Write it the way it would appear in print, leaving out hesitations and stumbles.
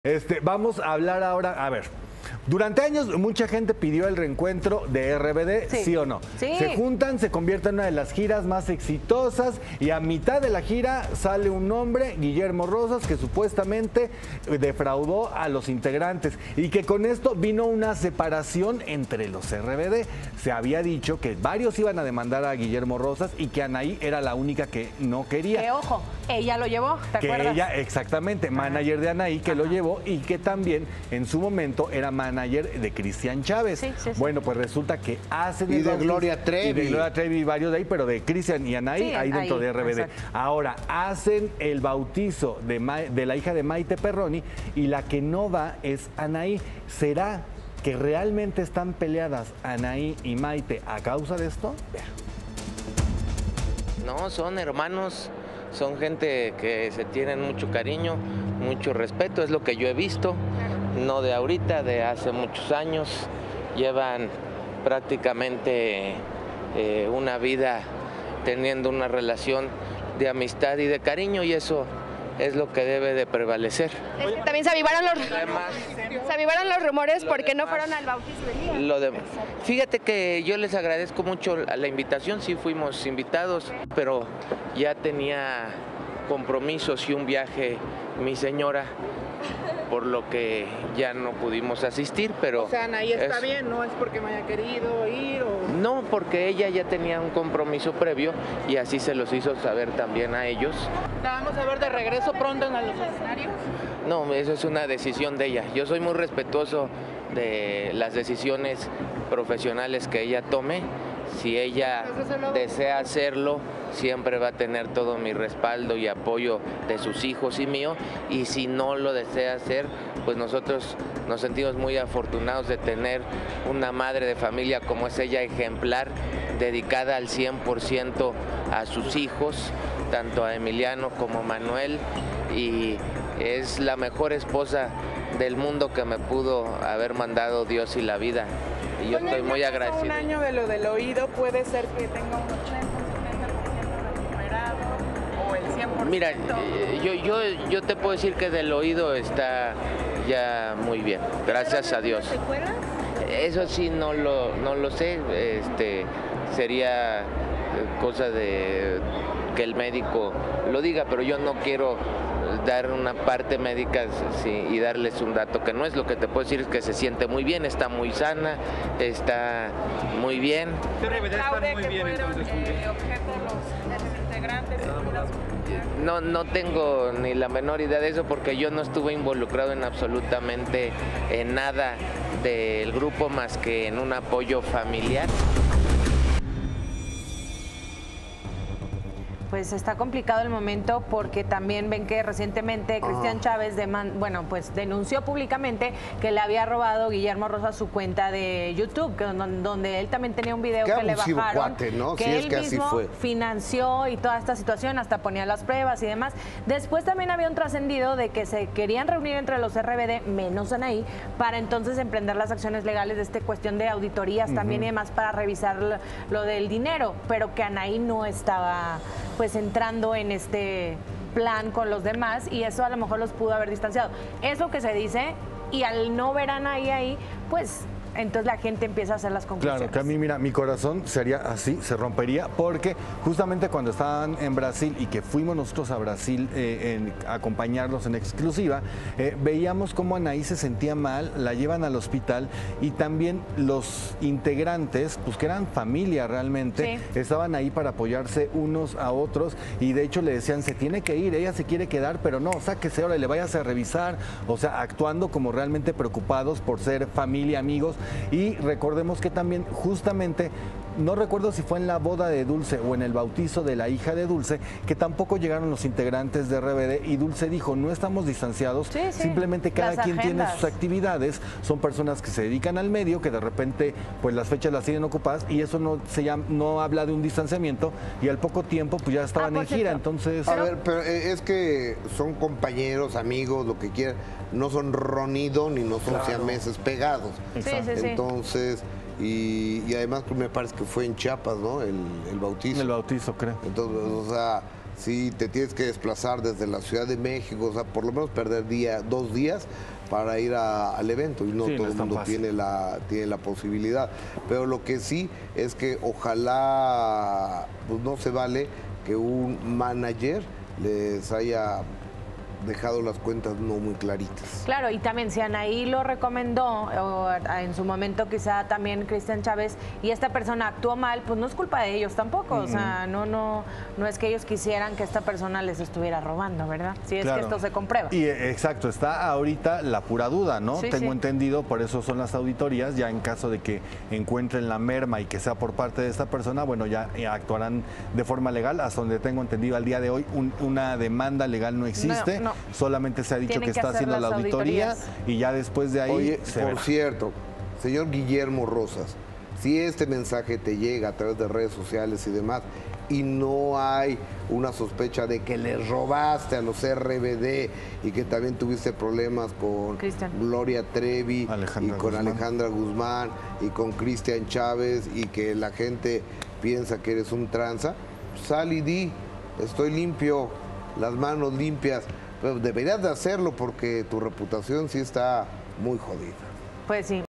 Vamos a hablar ahora, a ver, durante años mucha gente pidió el reencuentro de RBD, ¿sí o no? Sí. Se juntan, se convierte en una de las giras más exitosas y a mitad de la gira sale un hombre, Guillermo Rosas, que supuestamente defraudó a los integrantes y que con esto vino una separación entre los RBD. Se había dicho que varios iban a demandar a Guillermo Rosas y que Anaí era la única que no quería. Que ojo, ella lo llevó, ¿te acuerdas? Que ella, exactamente, manager de Anaí, que lo llevó y que también en su momento era manager de Cristian Chávez. Sí. Bueno, pues resulta que hacen y de Gloria Trevi. Y de Gloria Trevi y varios de ahí, pero de Cristian y Anaí, Sí, ahí dentro ahí, de RBD. exacto. Ahora, hacen el bautizo de la hija de Maite Perroni y la que no va es Anaí. ¿Será que realmente están peleadas Anaí y Maite a causa de esto? Vea. No, son hermanos, son gente que se tienen mucho cariño, mucho respeto, es lo que yo he visto, no de ahorita, de hace muchos años. Llevan prácticamente una vida teniendo una relación de amistad y de cariño, y eso es lo que debe de prevalecer. Es que también se avivaron los rumores porque no fueron al bautizo de Lía. Fíjate que yo les agradezco mucho la invitación, sí fuimos invitados, pero ya tenía compromisos y un viaje mi señora, por lo que ya no pudimos asistir, pero... O sea, Anaí está bien, no es porque me haya querido ir o... No, porque ella ya tenía un compromiso previo y así se los hizo saber también a ellos. ¿La vamos a ver de regreso pronto en los escenarios? No, eso es una decisión de ella. Yo soy muy respetuoso de las decisiones profesionales que ella tome. Si ella desea hacerlo, siempre va a tener todo mi respaldo y apoyo de sus hijos y mío. Y si no lo desea hacer, pues nosotros nos sentimos muy afortunados de tener una madre de familia como es ella, ejemplar, dedicada al 100% a sus hijos, tanto a Emiliano como a Manuel, y es la mejor esposa del mundo que me pudo haber mandado Dios y la vida. Y yo estoy muy agradecido. Un año de lo del oído, puede ser que tenga un 80, un 70% recuperado o el 100%. Mira, yo te puedo decir que del oído está ya muy bien, gracias a Dios. ¿Secuelas? Eso sí no lo sé, sería cosa de que el médico lo diga, pero yo no quiero dar una parte médica y darles un dato que no es. Lo que te puedo decir es que se siente muy bien, está muy sana, está muy bien. Fraude que fueron objeto los integrantes. No tengo ni la menor idea de eso porque yo no estuve involucrado en absolutamente en nada del grupo más que en un apoyo familiar. Pues está complicado el momento porque también ven que recientemente Cristian Chávez denunció públicamente que le había robado Guillermo Rosas su cuenta de YouTube, donde él también tenía un video que le bajaron, cuate, ¿no? que Sí, él es que así mismo fue. financió y toda esta situación, hasta ponía las pruebas y demás. Después también había un trascendido de que se querían reunir entre los RBD, menos Anaí, para entonces emprender las acciones legales de esta cuestión de auditorías también y demás para revisar lo del dinero, pero que Anaí no estaba pues entrando en este plan con los demás y eso a lo mejor los pudo haber distanciado. Es lo que se dice y al no ver a Anaí ahí, pues entonces la gente empieza a hacer las conclusiones. Claro, que a mí, mira, mi corazón sería así, se rompería, porque justamente cuando estaban en Brasil y que fuimos nosotros a Brasil a acompañarlos en exclusiva, veíamos cómo Anaí se sentía mal, la llevan al hospital y también los integrantes, pues que eran familia realmente, estaban ahí para apoyarse unos a otros y de hecho le decían, se tiene que ir, ella se quiere quedar, pero no, sáquese ahora y le vayas a revisar, o sea, actuando como realmente preocupados por ser familia, amigos. Y recordemos que también justamente, no recuerdo si fue en la boda de Dulce o en el bautizo de la hija de Dulce, que tampoco llegaron los integrantes de RBD y Dulce dijo, no estamos distanciados, simplemente cada quien tiene sus actividades, son personas que se dedican al medio, que de repente pues las fechas las tienen ocupadas y eso no habla de un distanciamiento y al poco tiempo pues ya estaban en gira, entonces... A ver, pero es que son compañeros, amigos, lo que quieran, no son Ronido ni no son siameses pegados. Entonces, y además me parece que fue en Chiapas, ¿no? El bautizo. El bautizo, creo. Entonces, o sea, si te tienes que desplazar desde la Ciudad de México, o sea, por lo menos perder 2 días para ir al evento, y no Sí, todo no el es tan mundo fácil. tiene la posibilidad. Pero lo que sí es que ojalá pues no se vale que un manager les haya dejado las cuentas no muy claritas. Claro, y también si Anaí lo recomendó, o en su momento quizá también Cristian Chávez, y esta persona actuó mal, pues no es culpa de ellos tampoco. O sea, no es que ellos quisieran que esta persona les estuviera robando, ¿verdad? Si es Claro. que esto se comprueba. Y exacto, está ahorita la pura duda, ¿no? Sí, Tengo sí. entendido, por eso son las auditorías, ya en caso de que encuentren la merma y que sea por parte de esta persona, bueno, ya actuarán de forma legal. Hasta donde tengo entendido al día de hoy, una demanda legal no existe, No. solamente se ha dicho Tienen que que está hacer haciendo la las auditoría auditorías. y ya después de ahí Oye, se por verá. cierto, señor Guillermo Rosas, si este mensaje te llega a través de redes sociales y demás, y no hay una sospecha de que le robaste a los RBD y que también tuviste problemas con Cristian. Gloria Trevi Alejandra y con Guzmán. Alejandra Guzmán y con Cristian Chávez, y que la gente piensa que eres un tranza, sal y di, estoy limpio, las manos limpias. Pero deberías de hacerlo porque tu reputación sí está muy jodida. Pues sí.